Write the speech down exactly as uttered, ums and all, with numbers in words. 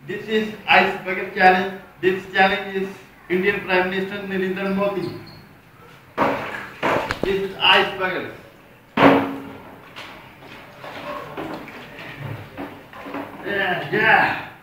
This is Ice Bucket Challenge. This challenge is Indian Prime Minister Narendra Modi. This is Ice Bucket. Yeah, yeah.